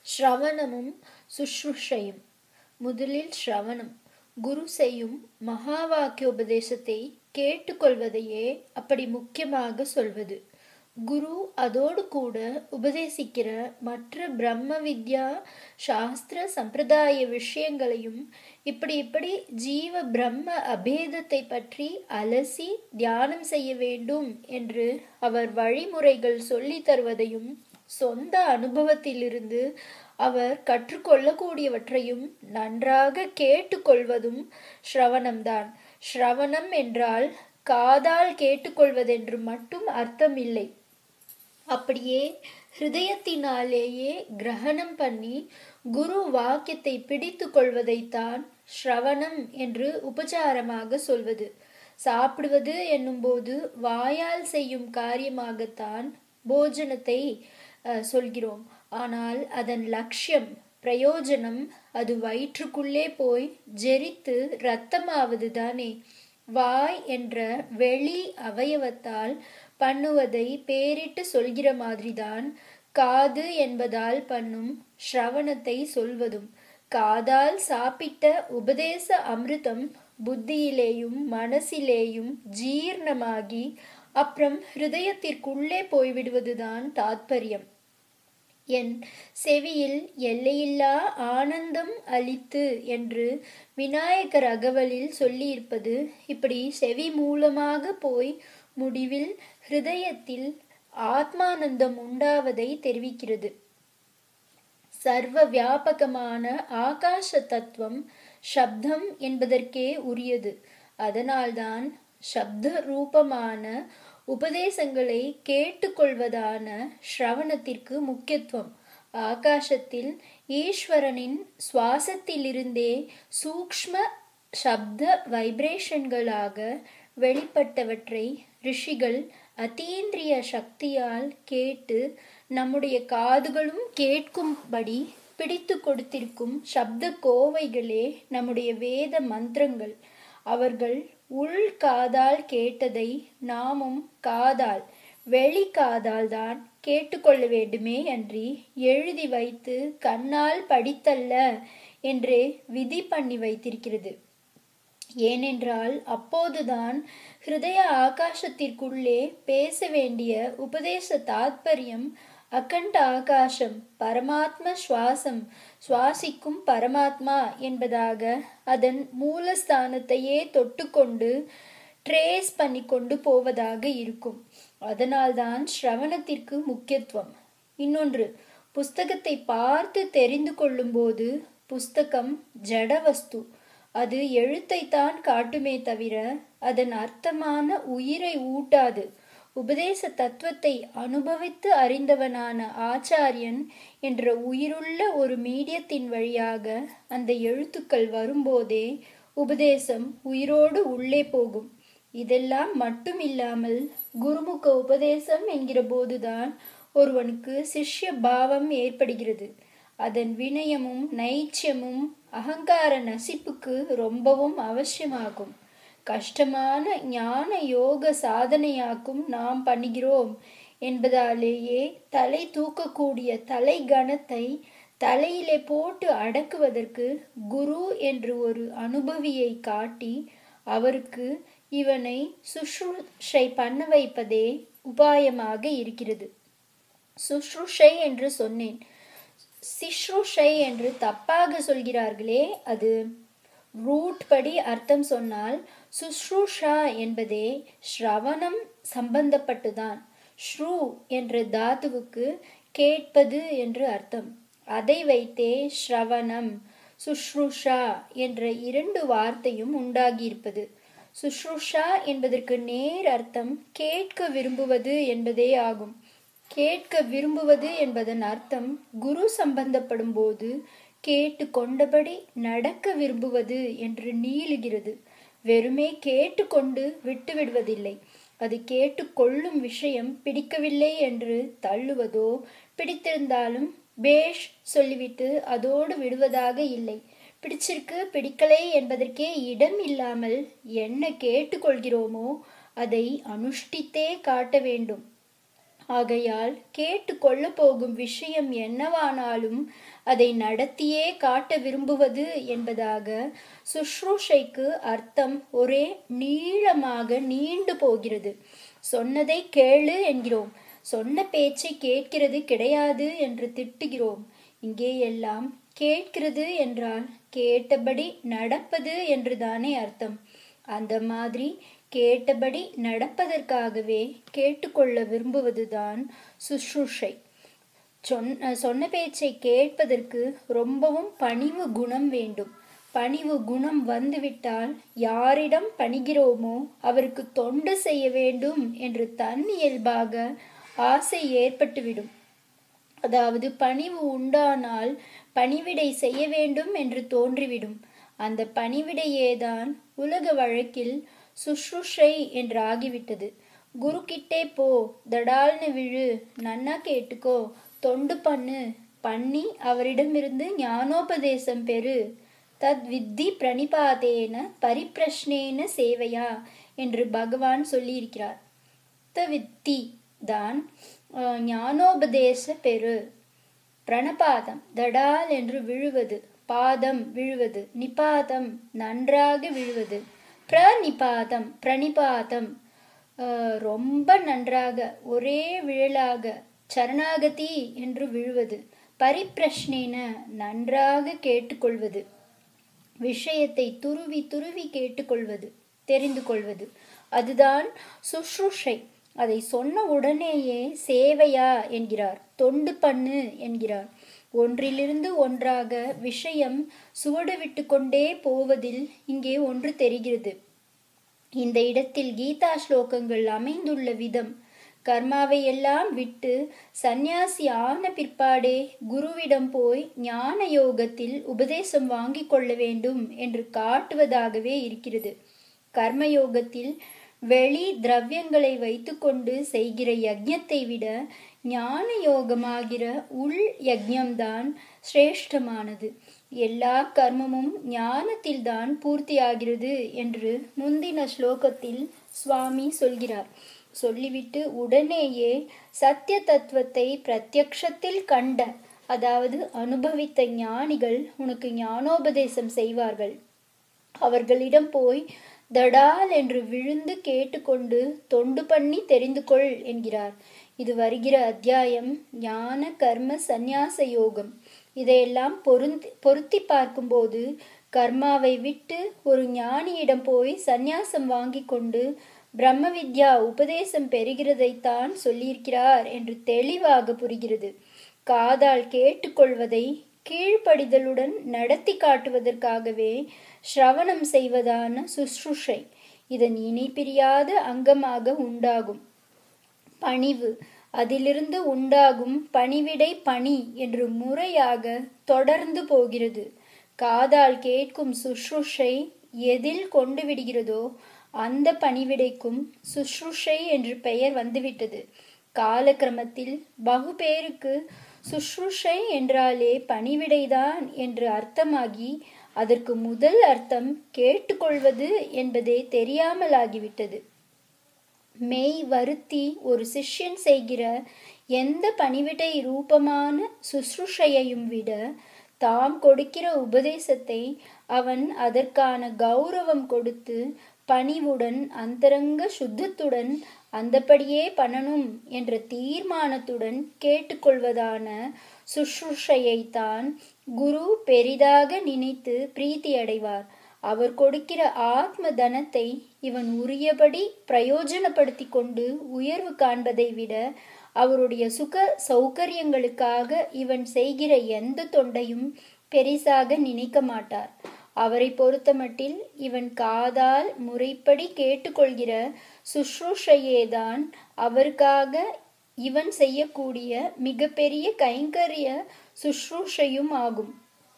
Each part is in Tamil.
ஸ்ரவணமும் சுஷ்ருஷையும். முதலில் ஸ்ரவணம். குரு செய்யும் மகா வாக்கியோபதேசத்தை கேட்டுக்கொள்வதையே அப்படி முக்கியமாக சொல்வது. குரு அதோடு கூட உபதேசிக்கிற மற்ற பிரம்ம வித்யா சாஸ்திர சம்பிரதாய விஷயங்களையும் இப்படி ஜீவ பிரம்ம அபேதத்தை பற்றி அலசி தியானம் செய்ய வேண்டும் என்று அவர் வழிமுறைகள் சொல்லி தருவதையும் சொந்த அனுபவத்திலிருந்து அவர் கற்றுக்கொள்ளக்கூடியவற்றையும் நன்றாக கேட்டுக்கொள்வதும் ஸ்ரவணம்தான். ஸ்ரவணம் என்றால் காதால் கேட்டுக்கொள்வதென்று மட்டும் அர்த்தம் இல்லை. அப்படியே ஹிருதயத்தினாலேயே கிரகணம் பண்ணி குரு வாக்கியத்தை பிடித்து கொள்வதைத்தான் ஸ்ரவணம் என்று உபச்சாரமாக சொல்வது. சாப்பிடுவது என்னும்போது வாயால் செய்யும் காரியமாகத்தான் போஜனத்தை சொல்கிறோம். ஆனால் அதன் லட்சியம் பிரயோஜனம் அது வயிற்றுக்குள்ளே போய் ஜெரித்து இரத்தமாவது தானே. வாய் என்ற வெளி அவயவத்தால் பண்ணுவதை பேரிட்டு சொல்கிற மாதிரிதான் காது என்பதால் பண்ணும் ஸ்ரவணத்தை சொல்வதும். காதால் சாப்பிட்ட உபதேச அமிர்தம் புத்தியிலேயும் மனசிலேயும் ஜீர்ணமாகி அப்புறம் ஹிருதயத்திற்குள்ளே போய்விடுவதுதான் தாத்பரியம். என் செவியில் எல்லையில்லா ஆனந்தம் அளித்து என்று விநாயகர் அகவலில் சொல்லியிருப்பது இப்படி செவி மூலமாக போய் முடிவில் ஹிருதயத்தில் ஆத்மானந்தம் உண்டாவதை தெரிவிக்கிறது. சர்வ வியாபகமான ஆகாச தத்துவம் சப்தம் என்பதற்கே உரியது. அதனால்தான் சப்த ரூபமான உபதேசங்களை கேட்டுக்கொள்வதான ஸ்ரவணத்திற்கு முக்கியத்துவம். ஆகாசத்தில் ஈஸ்வரனின் சுவாசத்திலிருந்தே சூக்ஷ்ம சப்த வைப்ரேஷன்களாக வெளிப்பட்டவற்றை ரிஷிகள் அதீந்திரிய சக்தியால் கேட்டு நம்முடைய காதுகளும் கேட்கும்படி பிடித்து கொடுத்திருக்கும் சப்த கோவைகளே நம்முடைய வேத மந்திரங்கள். அவர்கள் உள் காதால் கேட்டதை நாமும் காதால் வெளி காதால் தான் கேட்டுக்கொள்ள வேண்டுமே அன்றி எழுதி வைத்து கண்ணால் படித்தல்ல என்றே விதி பண்ணி வைத்திருக்கிறது. ஏனென்றால் அப்போதுதான் ஹிருதய ஆகாசத்திற்குள்ளே பேச வேண்டிய உபதேச தாத்பரியம் அகண்ட ஆகாசம் பரமாத்ம சுவாசம் சுவாசிக்கும் பரமாத்மா என்பதாக அதன் மூலஸ்தானத்தையே தொட்டுக்கொண்டு ட்ரேஸ் பண்ணி கொண்டு போவதாக இருக்கும். அதனால்தான் ஸ்ரவணத்திற்கு முக்கியத்துவம். இன்னொன்று, புஸ்தகத்தை பார்த்து தெரிந்து கொள்ளும் போது புஸ்தகம் ஜடவஸ்து. அது எழுத்தைத்தான் காட்டுமே தவிர அதன் அர்த்தமான உயிரை ஊட்டாது. உபதேச தத்துவத்தை அனுபவித்து அறிந்தவனான ஆச்சாரியன் என்ற உயிருள்ள ஒரு மீடியத்தின் வழியாக அந்த எழுத்துக்கள் வரும்போதே உபதேசம் உயிரோடு உள்ளே போகும். இதெல்லாம் மட்டும் இல்லாமல் குருமுக உபதேசம் என்கிற போதுதான் ஒருவனுக்கு சிஷ்ய பாவம் ஏற்படுகிறது. அதன் வினயமும் நைச்சியமும் அகங்கார நசிப்புக்கு ரொம்பவும் அவசியமாகும். கஷ்டமான ஞான யோக சாதனையாக்கும் நாம் பண்ணுகிறோம் என்பதாலேயே தலை தூக்கக்கூடிய தலை கணத்தை தலையிலே போட்டு அடக்குவதற்கு குரு என்று ஒரு அனுபவியை காட்டி அவருக்கு இவனை சுஷ்ருஷை பண்ண வைப்பதே உபாயமாக இருக்கிறது. சுஷ்ருஷை என்று சொன்னேன், சிஷ்ருஷை என்று தப்பாக சொல்கிறார்களே, அது ரூட் படி அர்த்தம் சொன்னால் சுஷ்ருஷா என்பதே ஸ்ரவணம் சம்பந்தப்பட்டுதான். ஸ்ரு என்ற தாதுவுக்கு கேட்பது என்று அர்த்தம். அதை வைத்தே ஸ்ரவணம் சுஷ்ருஷா என்ற இரண்டு வார்த்தையும் உண்டாகியிருப்பது. சுஷ்ருஷா என்பதற்கு நேர் அர்த்தம் கேட்க விரும்புவது என்பதே ஆகும். கேட்க விரும்புவது என்பதன் அர்த்தம் குரு சம்பந்தப்படும் போது கேட்டு கொண்டபடி நடக்க விரும்புவது என்று நீளுகிறது. வெறுமே கேட்டுக்கொண்டு விட்டு விடுவதில்லை. அது கேட்டுக்கொள்ளும் விஷயம் பிடிக்கவில்லை என்று தள்ளுவதோ, பிடித்திருந்தாலும் பேஷ் சொல்லிவிட்டு அதோடு விடுவதாக இல்லை. பிடிச்சிருக்கு பிடிக்கலை என்பதற்கே இடம் இல்லாமல் என்ன கேட்டுக்கொள்கிறோமோ அதை அனுஷ்டித்தே காட்ட வேண்டும். ஆகையால் கேட்டு கொள்ள போகும் விஷயம் என்னவானாலும் அதை நடத்தியே காட்ட விரும்புவது என்பதாக சுஷ்ரூஷைக்கு அர்த்தம் ஒரே நீளமாக நீண்டு போகிறது. சொன்னதை கேளு என்கிறோம், சொன்ன பேச்சை கேட்கிறது கிடையாது என்று திட்டுகிறோம். இங்கே எல்லாம் கேட்கிறது என்றால் கேட்டபடி நடப்பது என்றுதானே அர்த்தம். அந்த மாதிரி கேட்டபடி நடப்பதற்காகவே கேட்டுக்கொள்ள விரும்புவதுதான் சுஷ்ரூஷை. சொன்ன பேச்சை கேட்பதற்கு ரொம்பவும் பணிவு குணம் வேண்டும். பணிவு குணம் வந்துவிட்டால் யாரிடம் பணிகிறோமோ அவருக்கு தொண்டு செய்ய வேண்டும் என்று தன்னியல்பாக ஆசை ஏற்பட்டுவிடும். அதாவது பணிவு உண்டானால் பணிவிடை செய்ய வேண்டும் என்று தோன்றிவிடும். அந்த பணிவிடையேதான் உலக வழக்கில் சுஷ்ரூஷை என்று ஆகிவிட்டது. குரு கிட்டே போ, தடால்னு விழு, நன்னா கேட்டுக்கோ, தொண்டு பண்ணி அவரிடமிருந்து ஞானோபதேசம் பெறு. தத் வித்தி பிரணிபாதேன பரிப்பிரஷ்னேன சேவையா என்று பகவான் சொல்லியிருக்கிறார். வித்தி தான் ஞானோபதேச பெரு. பிரணபாதம் தடால் என்று விழுவது, பாதம் விழுவது, நிபாதம் நன்றாக விழுவது, பிரணிபாதம் ரொம்ப நன்றாக ஒரே விழலாக, சரணாகதி என்று விழுவது, பரிப்பிரஷ்னேன நன்றாக கேட்டுக்கொள்வது, விஷயத்தை துருவி துருவி கேட்டுக்கொள்வது, தெரிந்து கொள்வது, அதுதான் சுஷ்ரூஷை. அதை சொன்ன உடனேயே சேவையா என்கிறார், தொண்டு பண்ணு என்கிறார். ஒன்றிலிருந்து ஒன்றாக விஷயம் சுவடு விட்டு கொண்டே போவதில் இங்கே ஒன்று தெரிகிறது. இந்த இடத்தில் கீதா ஸ்லோகங்கள் அமைந்துள்ள விதம், கர்மாவை எல்லாம் விட்டு சந்நியாசி ஆன பிற்பாடே குருவிடம் போய் ஞான யோகத்தில் உபதேசம் வாங்கி கொள்ள வேண்டும் என்று காட்டுவதாகவே இருக்கிறது. கர்மயோகத்தில் வெளி திரவியங்களை வைத்துக்கொண்டு செய்கிற யஜ்ஞத்தை விட ஞான யோகமாகிற உள் யஜ்ஞம்தான் சிரேஷ்டமானது. எல்லா கர்மமும் ஞானத்தில்தான் பூர்த்தியாகிறது என்று முந்தின ஸ்லோகத்தில் சுவாமி சொல்கிறார். சொல்லிவிட்டு உடனேயே சத்திய தத்துவத்தை பிரத்யக்ஷத்தில் கண்ட, அதாவது அனுபவித்த ஞானிகள் உனக்கு ஞானோபதேசம் செய்வார்கள். அவர்களிடம் போய் தடால் என்று விழுந்து கேட்டுக்கொண்டு தொண்டு பண்ணி தெரிந்து கொள் என்கிறார். இது வருகிற அத்தியாயம் ஞான கர்ம சந்நியாச யோகம். இதையெல்லாம் பொருத்தி பார்க்கும்போது கர்மாவை விட்டு ஒரு ஞானியிடம் போய் சந்நியாசம் வாங்கி கொண்டு பிரம்ம வித்யா உபதேசம் பெறுகிறதைத்தான் சொல்லியிருக்கிறார் என்று தெளிவாக புரிகிறது. காதால் கேட்டுக்கொள்வதை கீழ்ப்படிதலுடன் நடத்தி காட்டுவதற்காகவே ஸ்ரவணம் செய்வதான சுஷ்ரூஷை இதன் இனி பிரியாத அங்கமாக உண்டாகும். பணிவு, அதிலிருந்து உண்டாகும் பணிவிடை பணி என்று முறையாக தொடர்ந்து போகிறது. காதால் கேட்கும் சுஷ்ரூஷை எதில் கொண்டு விடுகிறதோ அந்த பணிவிடைக்கும் சுஷ்ரூஷை என்று பெயர் வந்துவிட்டது. காலக்கிரமத்தில் பகு பேருக்கு சுஷ்ரூஷை என்றாலே பணிவிடைதான் என்று அர்த்தமாகி அதற்கு முதல் அர்த்தம் கேட்டுக்கொள்வது என்பதே தெரியாமலாகிவிட்டது. மெய் வருத்தி ஒரு சிஷ்யன் செய்கிற எந்த பணிவிடை ரூபமான சுஷ்ரூஷையையும் விட தாம் கொடுக்கிற உபதேசத்தை அவன் அதற்கான கௌரவம் கொடுத்து பணிவுடன் அந்தரங்க சுத்தத்துடன் அந்தபடியே பண்ணணும் என்ற தீர்மானத்துடன் கேட்டுக்கொள்வதான சுஷ்ரூஷையைத்தான் குரு பெரிதாக நினைத்து பிரீத்தி அடைவார். அவர் கொடுக்கிற ஆத்ம தனத்தை இவன் உரியபடி பிரயோஜனப்படுத்தி கொண்டு உயர்வு காண்பதை விட அவருடைய சுக சௌகரியங்களுக்காக இவன் செய்கிற எந்த தொண்டையும் பெரிசாக நினைக்க மாட்டார். அவரை பொறுத்தமட்டில் இவன் காதால் முறைப்படி கேட்டுக்கொள்கிற சுஷ்ரூஷையேதான் அவருக்காக இவன் செய்யக்கூடிய மிகப்பெரிய கைங்கரிய சுஷ்ரூஷையும் ஆகும்.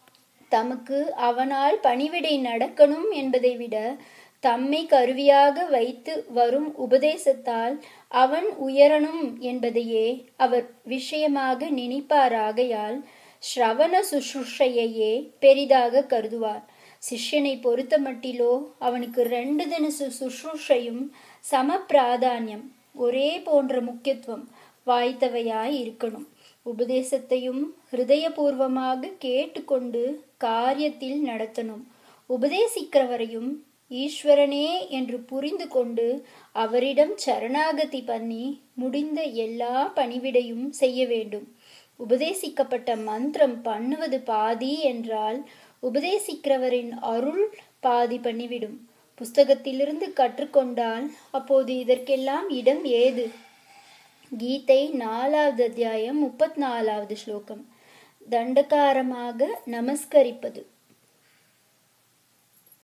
தமக்கு அவனால் பணிவிடை நடக்கணும் என்பதை விட தம்மை கருவியாக வைத்து வரும் உபதேசத்தால் அவன் உயரணும் என்பதையே அவர் விஷயமாக நினைப்பாராகையால் ஸ்ரவண சுஷ்ரூஷையையே பெரிதாக கருதுவார். சிஷ்யனை பொறுத்த மட்டிலோ அவனுக்கு 2 தின சுஷ்ரூஷையும் சம பிராதானியம், ஒரே போன்ற முக்கியத்துவம். வாய்த்தவையாய் இருக்கணும். உபதேசத்தையும் ஹிருதயபூர்வமாக கேட்டுக்கொண்டு காரியத்தில் நடத்தணும். உபதேசிக்கிறவரையும் ஈஸ்வரனே என்று புரிந்து கொண்டு அவரிடம் சரணாகதி பண்ணி முடிந்த எல்லா பணிவிடையும் செய்ய வேண்டும். உபதேசிக்கப்பட்ட மந்திரம் பண்ணுவது பாதி என்றால் உபதேசிக்கிறவரின் அருள் பாதி பண்ணிவிடும். புஸ்தகத்திலிருந்து கற்றுக்கொண்டால் அப்போது இதற்கெல்லாம் இடம் ஏது? கீதை 4வது அத்தியாயம் 34வது ஸ்லோகம். தண்டகாரமாக நமஸ்கரிப்பது.